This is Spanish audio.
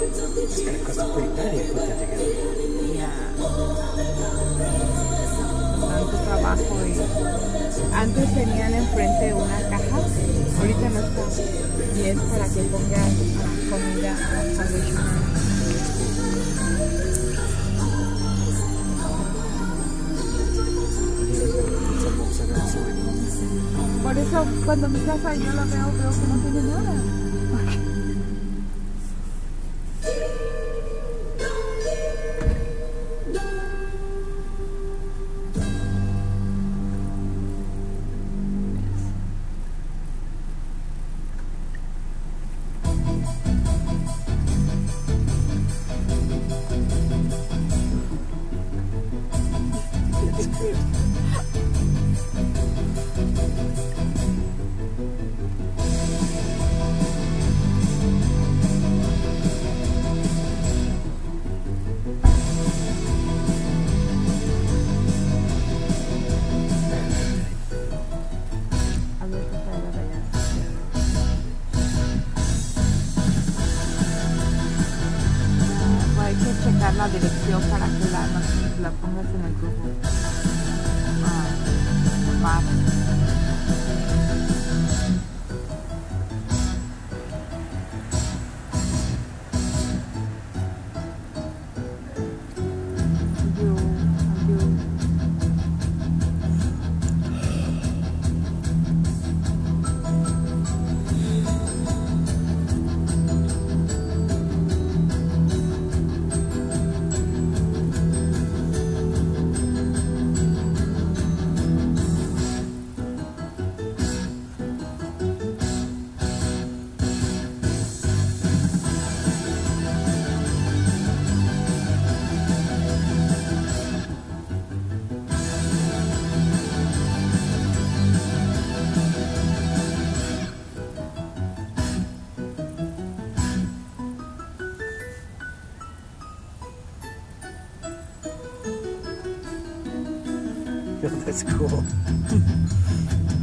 It's gonna cost a pretty penny to put that together. Yeah. Tanto trabajo y antes tenían enfrente una caja, ahorita no está. Y es para que pongas comida a sándwich. Por eso cuando mi casa yo la veo que no tiene nada. Hay que checar la dirección para que la pongas en el grupo. That's cool.